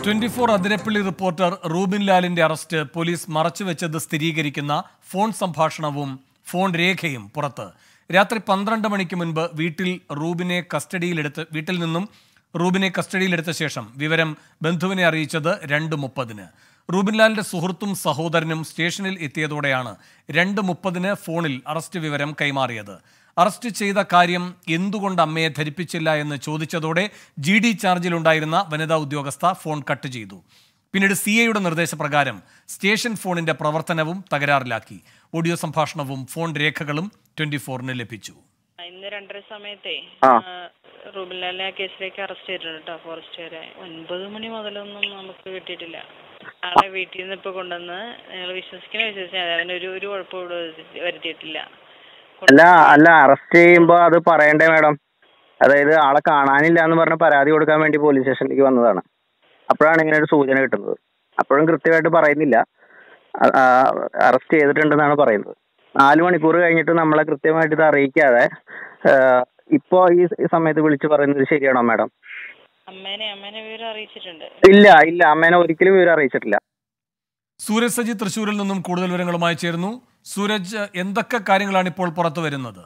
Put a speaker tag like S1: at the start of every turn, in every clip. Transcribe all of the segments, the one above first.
S1: 24 Athirappilly reporter Rubin ലാലിന്റെ arrest police മറച്ചുവെച്ചത് സ്ഥിരീകരിക്കുന്ന ഫോൺ സംഭാഷണവും ഫോൺ രേഖയും പുറത്ത്. രാത്രി 12 മണിക്ക് മുൻപ് വീട്ടിൽ നിന്നും റൂബിനെ കസ്റ്റഡിയിലെടുത്ത ശേഷം വിവരം ബന്ധുവിനെ അറിയിച്ചത് 2:30-ന്. റൂബിൻ ലാലിന്റെ സുഹൃത്തും സഹോദരനും സ്റ്റേഷനിൽ എത്തിയതോടെയാണ് 2:30-ന് ഫോണിൽ അറസ്റ്റ് വിവരം കൈമാറിയത്. അറസ്റ്റ് ചെയ്ത കാര്യം എന്തുകൊണ്ട് അമ്മയെ ധരിപ്പിച്ചില്ല എന്ന് ചോദിച്ചതോടെ GD ചാർജിലുണ്ടായിരുന്ന വനിതാ ഉദ്യോഗസ്ഥ ഫോൺ കട്ട് ചെയ്തു. പിന്നീട് CIയുടെ നിർദ്ദേശപ്രകാരം സ്റ്റേഷൻ ഫോണിന്റെ പ്രവർത്തനവും തകരാറിലാക്കി. ഓഡിയോ സംഭാഷണവും ഫോൺ രേഖകളും 24-ന് ലഭിച്ചു.
S2: ഇന്ന് 2:30 സമയത്തെ റൂബിൻ ലാലിനെ കേസിലേക്ക് അറസ്റ്റ് ചെയ്തിട്ടുണ്ട്. ഫോറസ്റ്റുകാരെ 9 മണി മുതലൊന്നും നമുക്ക് കിട്ടിയിട്ടില്ല. ആളെ വീട്ടിൽ നിന്ന് ഇപ്പൊ കൊണ്ടുവന്ന് ഞങ്ങൾ വിശ്വസിക്കാൻ അവനൊരു കുഴപ്പം വരുത്തിയിട്ടില്ല.
S3: അല്ല അറസ്റ്റ് ചെയ്യുമ്പോ അത് പറയണ്ടേ മാഡം? അതായത് ആളെ കാണാനില്ല എന്ന് പറഞ്ഞ പരാതി കൊടുക്കാൻ വേണ്ടി പോലീസ് സ്റ്റേഷനിലേക്ക് വന്നതാണ്. അപ്പോഴാണ് ഇങ്ങനെ ഒരു സൂചന കിട്ടുന്നത്. അപ്പോഴും കൃത്യമായിട്ട് പറയുന്നില്ല, അറസ്റ്റ് ചെയ്തിട്ടുണ്ടെന്നാണ് പറയുന്നത്. 4 മണിക്കൂർ കഴിഞ്ഞിട്ട് നമ്മളെ കൃത്യമായിട്ട് ഇത് അറിയിക്കാതെ ഇപ്പോ ഈ സമയത്ത് വിളിച്ചു പറയുന്നത് ശരിയാണോ മാഡം?
S2: അമ്മേനെ വിവരം അറിയിച്ചിട്ടുണ്ട്?
S3: ഇല്ല അമ്മേനെ ഒരിക്കലും വിവരം അറിയിച്ചിട്ടില്ല.
S1: സൂരജ് സജി തൃശ്ശൂരിൽ നിന്നും കൂടുതൽ വിവരങ്ങളുമായി ചേരുന്നു. സൂരജ്, എന്തൊക്കെ കാര്യങ്ങളാണ് ഇപ്പോൾ പുറത്തു വരുന്നത്?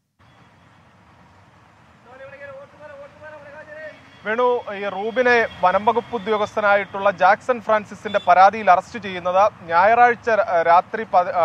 S4: വേണു, ഈ റൂബിനെ വനംവകുപ്പ് ഉദ്യോഗസ്ഥനായിട്ടുള്ള ജാക്സൺ ഫ്രാൻസിസിന്റെ പരാതിയിൽ അറസ്റ്റ് ചെയ്യുന്നത് ഞായറാഴ്ച രാത്രി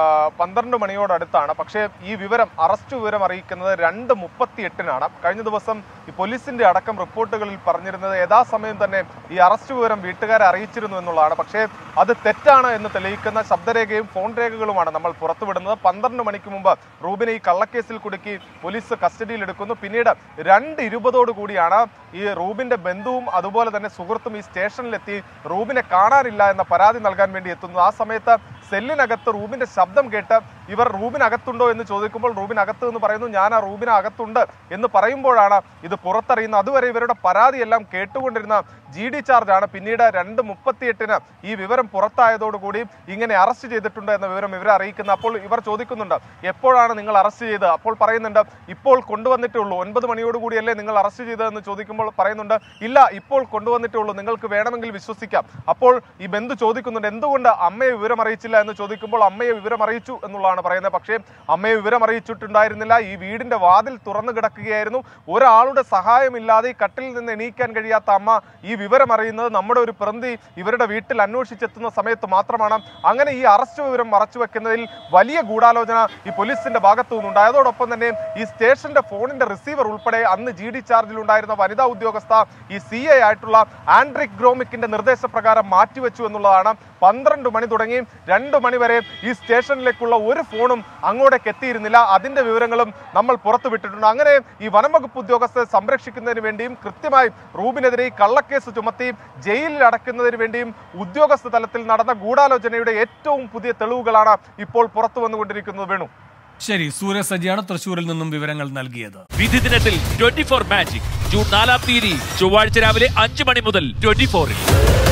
S4: 12 മണിയോടടുത്താണ്. പക്ഷേ ഈ അറസ്റ്റ് വിവരം അറിയിക്കുന്നത് 2:38-നാണ്. കഴിഞ്ഞ ദിവസം ഈ പോലീസിന്റെ അടക്കം റിപ്പോർട്ടുകളിൽ പറഞ്ഞിരുന്നത് യഥാസമയം തന്നെ ഈ അറസ്റ്റ് വിവരം വീട്ടുകാരെ അറിയിച്ചിരുന്നു എന്നുള്ളതാണ്. പക്ഷേ അത് തെറ്റാണ് എന്ന് തെളിയിക്കുന്ന ശബ്ദരേഖയും ഫോൺ രേഖകളുമാണ് നമ്മൾ പുറത്തുവിടുന്നത്. 12 മണിക്ക് മുമ്പ് റൂബിനെ ഈ കള്ളക്കേസിൽ കുടുക്കി പോലീസ് കസ്റ്റഡിയിലെടുക്കുന്നു. പിന്നീട് 2:20 കൂടിയാണ് ഈ റൂബിന്റെ ബന്ധുവും അതുപോലെ തന്നെ സുഹൃത്തും ഈ സ്റ്റേഷനിലെത്തി റൂബിനെ കാണാനില്ല എന്ന പരാതി നൽകാൻ വേണ്ടി എത്തുന്നത്. ആ സമയത്ത് സെല്ലിനകത്ത് റൂബിന്റെ ശബ്ദം കേട്ട് ഇവർ റൂബിനകത്തുണ്ടോ എന്ന് ചോദിക്കുമ്പോൾ റൂബിനകത്ത് എന്ന് പറയുന്നു. ഞാൻ ആ റൂബിനകത്തുണ്ട് എന്ന് പറയുമ്പോഴാണ് ഇത് പുറത്തറിയുന്നത്. അതുവരെ ഇവരുടെ പരാതിയെല്ലാം കേട്ടുകൊണ്ടിരുന്ന GD ചാർജാണ് പിന്നീട് 2:38-ന് ഈ വിവരം പുറത്തായതോടുകൂടി ഇങ്ങനെ അറസ്റ്റ് ചെയ്തിട്ടുണ്ട് എന്ന വിവരം ഇവരെ അറിയിക്കുന്നത്. അപ്പോൾ ഇവർ ചോദിക്കുന്നുണ്ട്, എപ്പോഴാണ് നിങ്ങൾ അറസ്റ്റ് ചെയ്തത്? അപ്പോൾ പറയുന്നുണ്ട്, ഇപ്പോൾ കൊണ്ടുവന്നിട്ടേ ഉള്ളൂ. 9 മണിയോടുകൂടിയല്ലേ നിങ്ങൾ അറസ്റ്റ് ചെയ്തതെന്ന് ചോദിക്കുമ്പോൾ പറയുന്നുണ്ട്, ഇല്ല, ഇപ്പോൾ കൊണ്ടുവന്നിട്ടേ ഉള്ളൂ, നിങ്ങൾക്ക് വേണമെങ്കിൽ വിശ്വസിക്കാം. അപ്പോൾ ഈ ബന്ധു ചോദിക്കുന്നുണ്ട്, എന്തുകൊണ്ട് അമ്മയെ വിവരം അറിയിച്ചില്ല എന്ന് ചോദിക്കുമ്പോൾ അമ്മയെ വിവരം അറിയിച്ചു എന്നുള്ളതാണ് പറയുന്നത്. പക്ഷേ അമ്മയെ വിവരം അറിയിച്ചിട്ടുണ്ടായിരുന്നില്ല. ഈ വീടിന്റെ വാതിൽ തുറന്നു കിടക്കുകയായിരുന്നു. ഒരാളുടെ സഹായമില്ലാതെ ഈ കട്ടിൽ നിന്ന് എണീക്കാൻ കഴിയാത്ത അമ്മ ഈ വിവരം അറിയുന്നത് നമ്മുടെ ഒരു പ്രതി ഇവരുടെ വീട്ടിൽ അന്വേഷിച്ചെത്തുന്ന സമയത്ത് മാത്രമാണ്. അങ്ങനെ ഈ അറസ്റ്റ് വിവരം മറച്ചുവെക്കുന്നതിൽ വലിയ ഗൂഢാലോചന ഈ പോലീസിന്റെ ഭാഗത്തു നിന്നുണ്ട്. അതോടൊപ്പം തന്നെ ഈ സ്റ്റേഷന്റെ ഫോണിന്റെ റിസീവർ ഉൾപ്പെടെ അന്ന് GD ചാർജിലുണ്ടായിരുന്ന വനിതാ ഉദ്യോഗസ്ഥ ഈ CI ആയിട്ടുള്ള ആൻഡ്രിക് ഗ്രോമിക്കിന്റെ നിർദ്ദേശപ്രകാരം മാറ്റിവെച്ചു എന്നുള്ളതാണ്. 12 മണി തുടങ്ങി 2 മണി വരെ ഈ സ്റ്റേഷനിലേക്കുള്ള ഒരു ഫോണും അങ്ങോട്ടേക്ക് എത്തിയിരുന്നില്ല. അതിന്റെ വിവരങ്ങളും നമ്മൾ പുറത്തുവിട്ടിട്ടുണ്ട്. അങ്ങനെ ഈ വനംവകുപ്പ് ഉദ്യോഗസ്ഥരെ സംരക്ഷിക്കുന്നതിന് വേണ്ടിയും കൃത്യമായി റൂബിനെതിരെ കള്ളക്കേസ് ചുമത്തി ജയിലിൽ അടയ്ക്കുന്നതിന് വേണ്ടിയും ഉദ്യോഗസ്ഥ തലത്തിൽ നടന്ന ഗൂഢാലോചനയുടെ ഏറ്റവും പുതിയ തെളിവുകളാണ് ഇപ്പോൾ പുറത്തു വന്നുകൊണ്ടിരിക്കുന്നത്. വേണു,
S1: ശരി. സൂരജ് സജിയാണ് തൃശ്ശൂരിൽ നിന്നും വിവരങ്ങൾ നൽകിയത്.
S5: വിധി ദിനത്തിൽ 24 മാജിക് ജൂൺ 4-ാം തീയതി ചൊവ്വാഴ്ച രാവിലെ 5 മണി മുതൽ 24-ൽ.